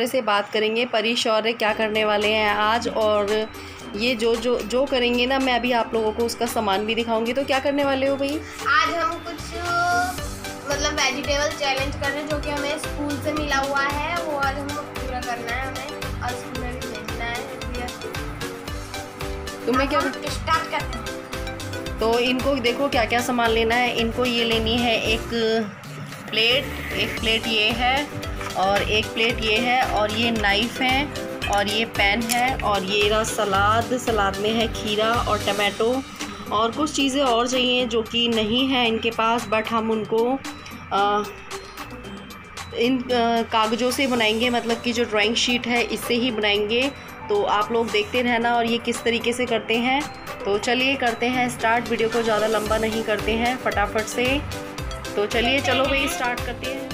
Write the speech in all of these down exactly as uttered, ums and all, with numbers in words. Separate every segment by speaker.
Speaker 1: शौर्य से बात करेंगे परी शौर्य क्या करने वाले हैं आज, और ये जो जो जो करेंगे ना, मैं अभी आप लोगों को उसका सामान भी दिखाऊंगी। तो क्या करने वाले हो भाई?
Speaker 2: आज हम कुछ मतलब वेजिटेबल चैलेंज कर रहे हैं जो कि हमें स्कूल से मिला हुआ है, वो आज हम पूरा करना है हमें, और स्कूल में भी भेजना है।
Speaker 1: तुम्हें क्या
Speaker 2: स्टार्ट करते हैं।
Speaker 1: तो इनको देखो क्या क्या सामान लेना है। इनको ये लेनी है एक प्लेट, एक प्लेट ये है, और एक प्लेट ये है, और ये नाइफ़ है, और ये पैन है, और ये रहा सलाद। सलाद में है खीरा और टमाटो, और कुछ चीज़ें और चाहिए जो कि नहीं है इनके पास, बट हम उनको आ, इन कागज़ों से बनाएंगे, मतलब कि जो ड्राइंग शीट है इससे ही बनाएंगे। तो आप लोग देखते रहना और ये किस तरीके से करते हैं। तो चलिए करते हैं स्टार्ट, वीडियो को ज़्यादा लंबा नहीं करते हैं, फटाफट से। तो चलिए चलो भाई स्टार्ट करते हैं।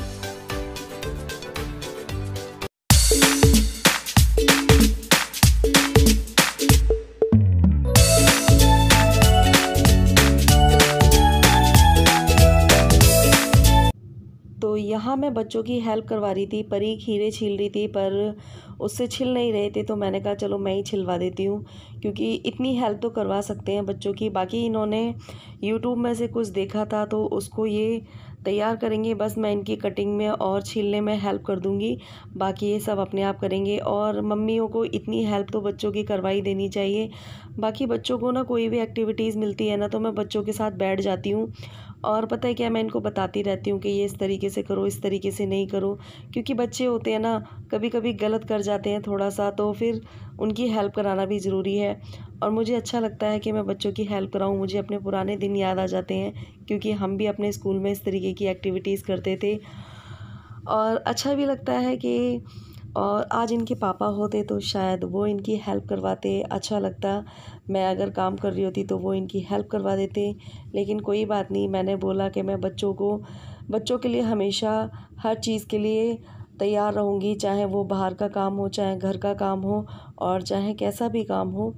Speaker 1: तो यहाँ मैं बच्चों की हेल्प करवा रही थी। परी खीरे छील रही थी पर उससे छिल नहीं रहे थे, तो मैंने कहा चलो मैं ही छिलवा देती हूँ, क्योंकि इतनी हेल्प तो करवा सकते हैं बच्चों की। बाकी इन्होंने यूट्यूब में से कुछ देखा था तो उसको ये तैयार करेंगे, बस मैं इनकी कटिंग में और छीलने में हेल्प कर दूँगी, बाकी ये सब अपने आप करेंगे। और मम्मियों को इतनी हेल्प तो बच्चों की करवाई देनी चाहिए। बाकी बच्चों को ना कोई भी एक्टिविटीज़ मिलती है ना, तो मैं बच्चों के साथ बैठ जाती हूँ, और पता है क्या, मैं इनको बताती रहती हूँ कि ये इस तरीके से करो, इस तरीके से नहीं करो, क्योंकि बच्चे होते हैं ना, कभी कभी गलत कर जाते हैं थोड़ा सा, तो फिर उनकी हेल्प कराना भी ज़रूरी है। और मुझे अच्छा लगता है कि मैं बच्चों की हेल्प कराऊँ। मुझे अपने पुराने दिन याद आ जाते हैं, क्योंकि हम भी अपने स्कूल में इस तरीके की एक्टिविटीज़ करते थे, और अच्छा भी लगता है कि और आज इनके पापा होते तो शायद वो इनकी हेल्प करवाते, अच्छा लगता। मैं अगर काम कर रही होती तो वो इनकी हेल्प करवा देते, लेकिन कोई बात नहीं। मैंने बोला कि मैं बच्चों को बच्चों के लिए हमेशा हर चीज़ के लिए तैयार रहूँगी, चाहे वो बाहर का काम हो, चाहे घर का काम हो, और चाहे कैसा भी काम हो।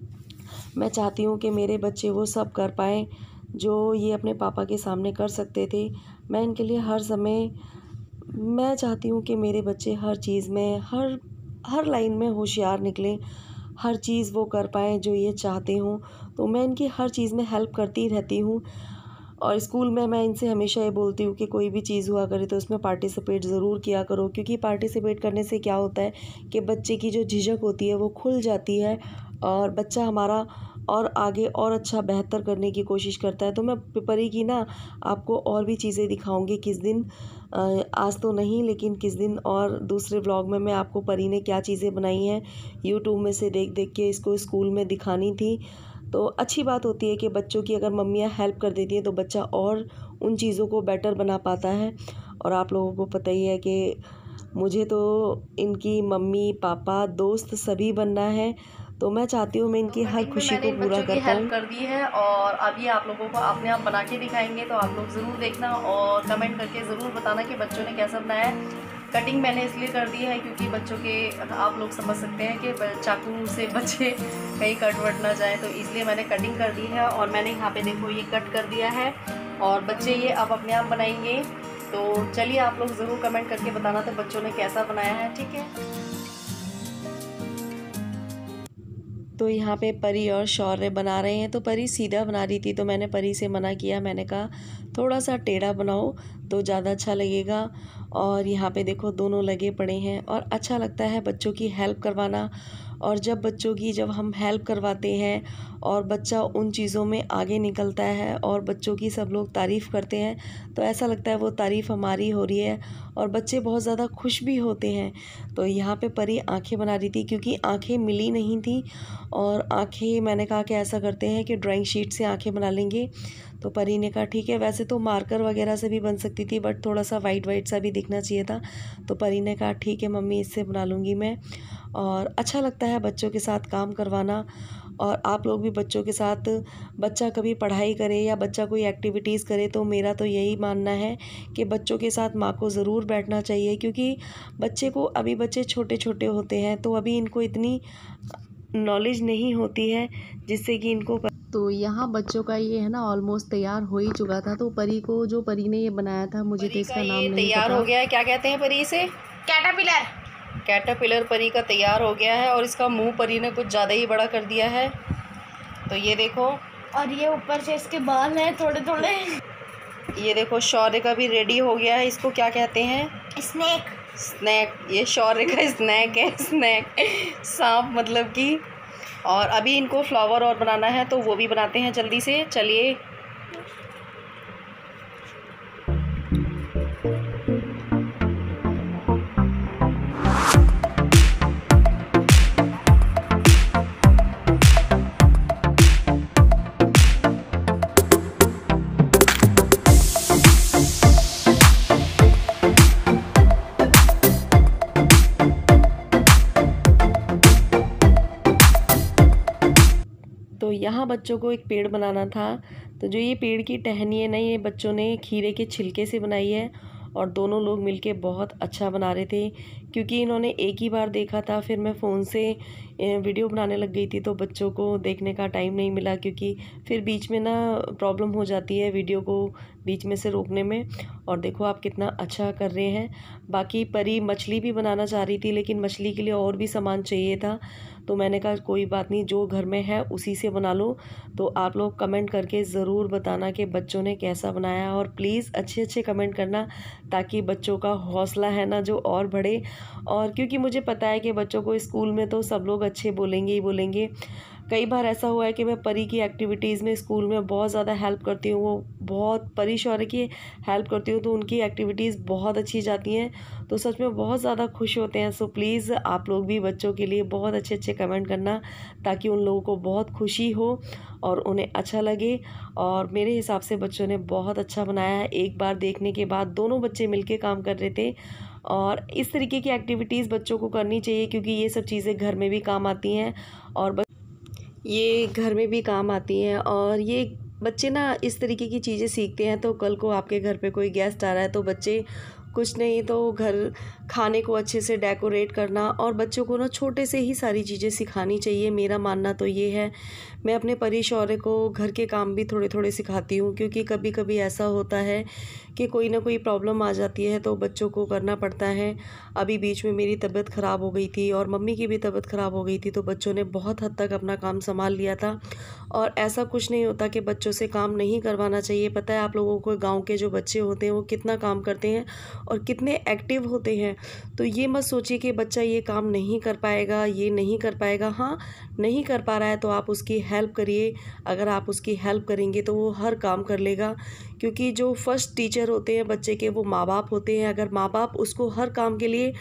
Speaker 1: मैं चाहती हूँ कि मेरे बच्चे वो सब कर पाएँ जो ये अपने पापा के सामने कर सकते थे। मैं इनके लिए हर समय मैं चाहती हूँ कि मेरे बच्चे हर चीज़ में, हर हर लाइन में होशियार निकलें, हर चीज़ वो कर पाएँ जो ये चाहते हों। तो मैं इनकी हर चीज़ में हेल्प करती रहती हूँ, और स्कूल में मैं इनसे हमेशा ये बोलती हूँ कि कोई भी चीज़ हुआ करे तो उसमें पार्टिसिपेट ज़रूर किया करो, क्योंकि पार्टिसिपेट करने से क्या होता है कि बच्चे की जो झिझक होती है वो खुल जाती है, और बच्चा हमारा और आगे और अच्छा बेहतर करने की कोशिश करता है। तो मैं परी की ना आपको और भी चीज़ें दिखाऊंगी किस दिन, आज तो नहीं लेकिन किस दिन, और दूसरे व्लॉग में मैं आपको परी ने क्या चीज़ें बनाई हैं यूट्यूब में से देख देख के इसको स्कूल में दिखानी थी। तो अच्छी बात होती है कि बच्चों की अगर मम्मियाँ हेल्प कर देती हैं तो बच्चा और उन चीज़ों को बेटर बना पाता है। और आप लोगों को पता ही है कि मुझे तो इनकी मम्मी पापा दोस्त सभी बनना है, तो मैं चाहती हूँ मैं इनकी हर खुशी को पूरा कर पाऊँ। हेल्प कर दी है, और अभी आप लोगों को अपने आप बना के दिखाएंगे, तो आप लोग ज़रूर देखना और कमेंट करके ज़रूर बताना कि बच्चों ने कैसा बनाया है। कटिंग मैंने इसलिए कर दी है क्योंकि बच्चों के, आप लोग समझ सकते हैं कि चाकू से बच्चे कहीं कट वट ना जाए, तो इसलिए मैंने कटिंग कर दी है। और मैंने यहाँ पे देखो ये कट कर दिया है, और बच्चे ये अब अपने आप बनाएंगे। तो चलिए आप लोग ज़रूर कमेंट करके बताना तो बच्चों ने कैसा बनाया है, ठीक है। तो यहाँ पे परी और शौर्य बना रहे हैं। तो परी सीधा बना रही थी, तो मैंने परी से मना किया, मैंने कहा थोड़ा सा टेढ़ा बनाओ तो ज़्यादा अच्छा लगेगा। और यहाँ पे देखो दोनों लगे पड़े हैं, और अच्छा लगता है बच्चों की हेल्प करवाना। और जब बच्चों की जब हम हेल्प करवाते हैं और बच्चा उन चीज़ों में आगे निकलता है और बच्चों की सब लोग तारीफ़ करते हैं, तो ऐसा लगता है वो तारीफ़ हमारी हो रही है, और बच्चे बहुत ज़्यादा खुश भी होते हैं। तो यहाँ पे परी आंखें बना रही थी, क्योंकि आंखें मिली नहीं थी, और आंखें मैंने कहा कि ऐसा करते हैं कि ड्राइंग शीट से आंखें बना लेंगे। तो परी ने कहा ठीक है, वैसे तो मार्कर वगैरह से भी बन सकती थी, बट थोड़ा सा वाइट वाइट सा भी दिखना चाहिए था। तो परी ने कहा ठीक है मम्मी, इससे बना लूँगी मैं। और अच्छा लगता है बच्चों के साथ काम करवाना। और आप लोग भी बच्चों के साथ, बच्चा कभी पढ़ाई करे या बच्चा कोई एक्टिविटीज़ करे, तो मेरा तो यही मानना है कि बच्चों के साथ माँ को ज़रूर बैठना चाहिए, क्योंकि बच्चे को, अभी बच्चे छोटे छोटे होते हैं तो अभी इनको इतनी नॉलेज नहीं होती है जिससे कि इनको। तो यहाँ बच्चों का ये है ना ऑलमोस्ट तैयार हो ही चुका था। तो परी को, जो परी ने ये बनाया था, मुझे तो इसका नाम नहीं पता। तैयार हो गया है, क्या कहते हैं परी से?
Speaker 2: कैटरपिलर।
Speaker 1: कैटरपिलर परी का तैयार हो गया है और इसका मुंह परी ने कुछ ज़्यादा ही बड़ा कर दिया है। तो ये देखो,
Speaker 2: और ये ऊपर से इसके बाल हैं थोड़े थोड़े।
Speaker 1: ये देखो शौर्य का भी रेडी हो गया है। इसको क्या कहते हैं?
Speaker 2: स्नैक।
Speaker 1: स्नैक। ये शौर्य का स्नैक है, स्नैक सांप मतलब कि। और अभी इनको फ्लावर और बनाना है तो वो भी बनाते हैं जल्दी से। चलिए। तो यहाँ बच्चों को एक पेड़ बनाना था। तो जो ये पेड़ की टहनी है ना, ये बच्चों ने खीरे के छिलके से बनाई है और दोनों लोग मिलके बहुत अच्छा बना रहे थे। क्योंकि इन्होंने एक ही बार देखा था, फिर मैं फ़ोन से वीडियो बनाने लग गई थी तो बच्चों को देखने का टाइम नहीं मिला, क्योंकि फिर बीच में ना प्रॉब्लम हो जाती है वीडियो को बीच में से रोकने में। और देखो आप कितना अच्छा कर रहे हैं। बाकी परी मछली भी बनाना चाह रही थी, लेकिन मछली के लिए और भी सामान चाहिए था। तो मैंने कहा कोई बात नहीं, जो घर में है उसी से बना लो। तो आप लोग कमेंट करके ज़रूर बताना कि बच्चों ने कैसा बनाया, और प्लीज़ अच्छे अच्छे कमेंट करना ताकि बच्चों का हौसला है ना जो और बढ़े। और क्योंकि मुझे पता है कि बच्चों को स्कूल में तो सब लोग अच्छे बोलेंगे ही बोलेंगे। कई बार ऐसा हुआ है कि मैं परी की एक्टिविटीज़ में स्कूल में बहुत ज़्यादा हेल्प करती हूँ, वो बहुत परी शौर्य की हेल्प करती हूँ तो उनकी एक्टिविटीज़ बहुत अच्छी जाती हैं, तो सच में बहुत ज़्यादा खुश होते हैं। सो प्लीज़ आप लोग भी बच्चों के लिए बहुत अच्छे अच्छे कमेंट करना ताकि उन लोगों को बहुत खुशी हो और उन्हें अच्छा लगे। और मेरे हिसाब से बच्चों ने बहुत अच्छा बनाया है। एक बार देखने के बाद दोनों बच्चे मिलके काम कर रहे थे। और इस तरीके की एक्टिविटीज़ बच्चों को करनी चाहिए, क्योंकि ये सब चीज़ें घर में भी काम आती हैं और ये घर में भी काम आती हैं। और ये बच्चे ना इस तरीके की चीज़ें सीखते हैं, तो कल को आपके घर पे कोई गेस्ट आ रहा है तो बच्चे कुछ नहीं तो घर खाने को अच्छे से डेकोरेट करना, और बच्चों को ना छोटे से ही सारी चीज़ें सिखानी चाहिए। मेरा मानना तो ये है। मैं अपने परी शौर्य को घर के काम भी थोड़े थोड़े सिखाती हूँ, क्योंकि कभी कभी ऐसा होता है कि कोई ना कोई प्रॉब्लम आ जाती है तो बच्चों को करना पड़ता है। अभी बीच में मेरी तबीयत ख़राब हो गई थी और मम्मी की भी तबीयत ख़राब हो गई थी, तो बच्चों ने बहुत हद तक अपना काम संभाल लिया था। और ऐसा कुछ नहीं होता कि बच्चों से काम नहीं करवाना चाहिए। पता है आप लोगों को, गाँव के जो बच्चे होते हैं वो कितना काम करते हैं और कितने एक्टिव होते हैं। तो ये मत सोचिए कि बच्चा ये काम नहीं कर पाएगा, ये नहीं कर पाएगा। हाँ, नहीं कर पा रहा है तो आप उसकी हेल्प करिए। अगर आप उसकी हेल्प करेंगे तो वो हर काम कर लेगा, क्योंकि जो फर्स्ट टीचर होते हैं बच्चे के वो माँ बाप होते हैं। अगर माँ बाप उसको हर काम के लिए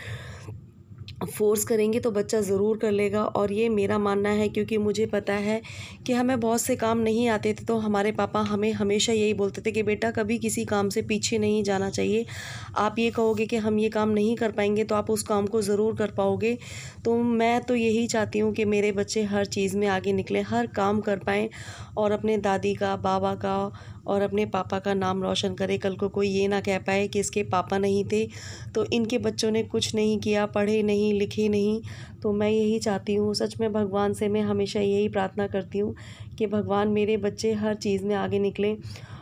Speaker 1: फोर्स करेंगे तो बच्चा ज़रूर कर लेगा। और ये मेरा मानना है, क्योंकि मुझे पता है कि हमें बहुत से काम नहीं आते थे तो हमारे पापा हमें हमेशा यही बोलते थे कि बेटा कभी किसी काम से पीछे नहीं जाना चाहिए। आप ये कहोगे कि हम ये काम नहीं कर पाएंगे तो आप उस काम को ज़रूर कर पाओगे। तो मैं तो यही चाहती हूँ कि मेरे बच्चे हर चीज़ में आगे निकलें, हर काम कर पाएँ और अपने दादी का, बाबा का और अपने पापा का नाम रोशन करे। कल को कोई ये ना कह पाए कि इसके पापा नहीं थे तो इनके बच्चों ने कुछ नहीं किया, पढ़े नहीं, लिखे नहीं। तो मैं यही चाहती हूँ, सच में भगवान से मैं हमेशा यही प्रार्थना करती हूँ कि भगवान मेरे बच्चे हर चीज़ में आगे निकलें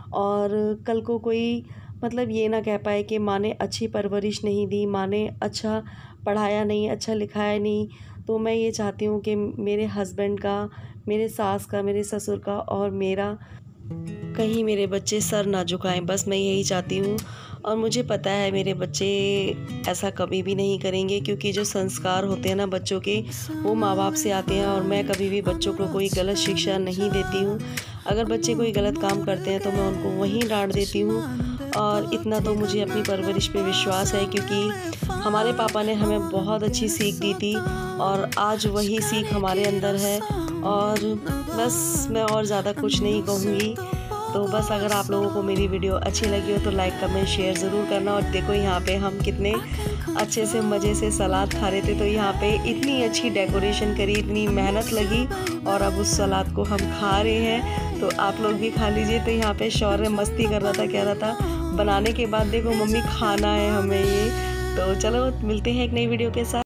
Speaker 1: और कल को कोई मतलब ये ना कह पाए कि माँ ने अच्छी परवरिश नहीं दी, माँ ने अच्छा पढ़ाया नहीं, अच्छा लिखाया नहीं। तो मैं ये चाहती हूँ कि मेरे हस्बैंड का, मेरे सास का, मेरे ससुर का और मेरा कहीं मेरे बच्चे सर ना झुकाएं, बस मैं यही चाहती हूँ। और मुझे पता है मेरे बच्चे ऐसा कभी भी नहीं करेंगे, क्योंकि जो संस्कार होते हैं ना बच्चों के वो माँ बाप से आते हैं। और मैं कभी भी बच्चों को कोई गलत शिक्षा नहीं देती हूँ। अगर बच्चे कोई गलत काम करते हैं तो मैं उनको वहीं डांट देती हूँ। और इतना तो मुझे अपनी परवरिश पे विश्वास है, क्योंकि हमारे पापा ने हमें बहुत अच्छी सीख दी थी और आज वही सीख हमारे अंदर है। और बस मैं और ज़्यादा कुछ नहीं कहूँगी। तो बस अगर आप लोगों को मेरी वीडियो अच्छी लगी हो तो लाइक, कमेंट, शेयर ज़रूर करना। और देखो यहाँ पे हम कितने अच्छे से मज़े से सलाद खा रहे थे, तो यहाँ पे इतनी अच्छी डेकोरेशन करी, इतनी मेहनत लगी और अब उस सलाद को हम खा रहे हैं। तो आप लोग भी खा लीजिए। तो यहाँ पे शौर्य मस्ती कर रहा था, कह रहा था बनाने के बाद देखो मम्मी खाना है हमें ये। तो चलो मिलते हैं एक नई वीडियो के साथ।